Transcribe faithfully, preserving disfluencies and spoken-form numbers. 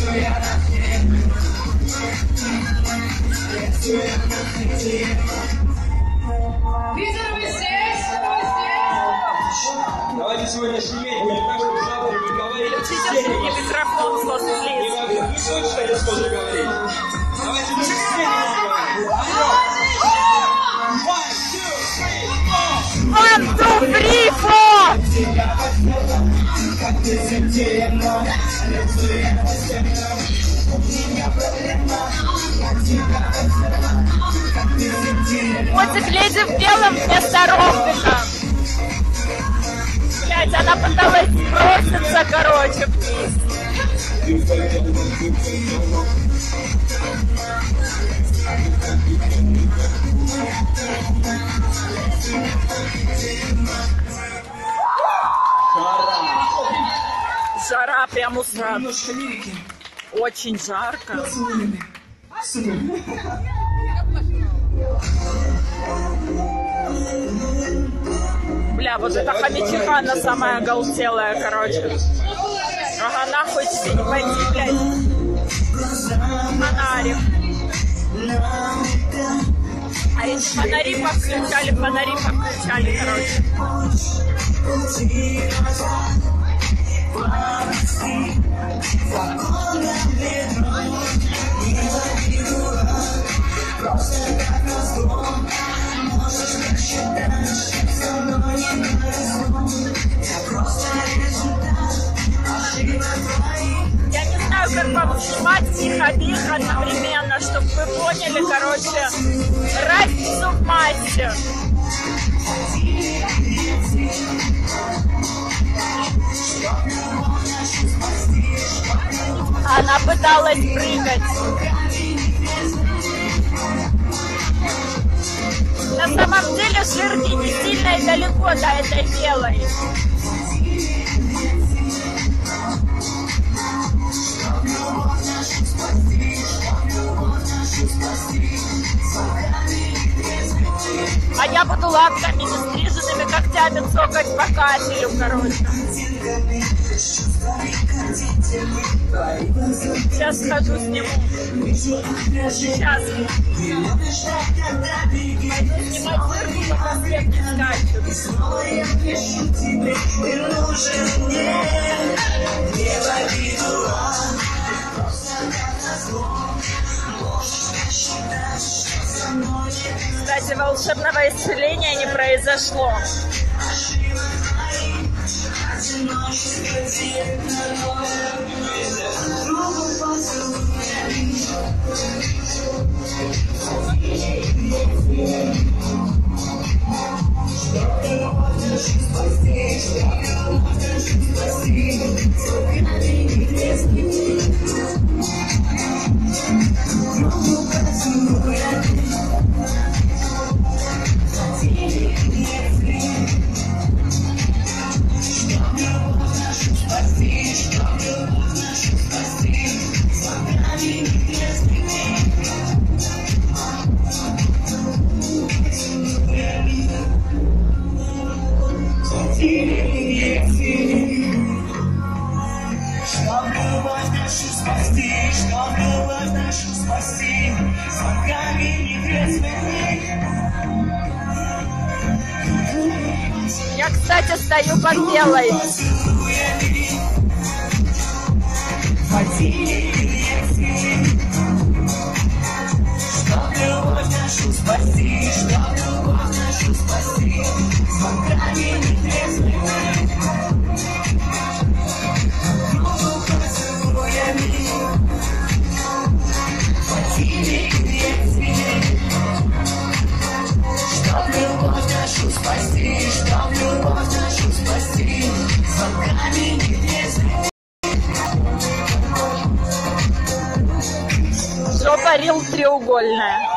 Визор, вы здесь? Вы здесь? Давайте сегодня шуметь, не так, чтобы завтра не говорить. Включите мне микрофон, Сос, плиз. Вы слышите, что я схожу говорить? Давайте лучше все не One, two, three, four! Котик леди в белом вместо ровника. Блять, она пыталась броситься, короче, вниз. Жара прям усрата. немножко лирики. Очень жарко. Супер. Бля, вот эта хомячиха, она самая оголтелая, короче. Ага, нахуй тебе не пойти, блядь. Фонарик. А эти фонари повключали, фонари повключали, короче. Я не знаю, как вам снимать их обеих одновременно, чтобы вы поняли, короче, разницу в массе. Она пыталась прыгать. На самом деле Ширки не сильно и далеко до этой белой. А я буду лапками, нестриженными когтями цокать по кафелю, короче. Сейчас схожу, сниму. Сейчас. Пойду снимать цирку, пока свет не скачет. Кстати, волшебного исцеления не произошло. Я, кстати, стою под белой. Жопа рил треугольная.